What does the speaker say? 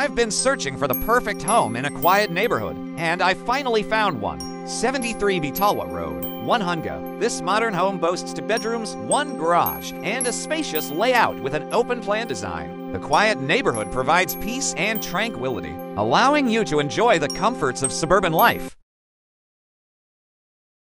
I've been searching for the perfect home in a quiet neighborhood, and I finally found one. 73 Tawa Road, Onehunga. This modern home boasts 2 bedrooms, 1 garage, and a spacious layout with an open-plan design. The quiet neighborhood provides peace and tranquility, allowing you to enjoy the comforts of suburban life.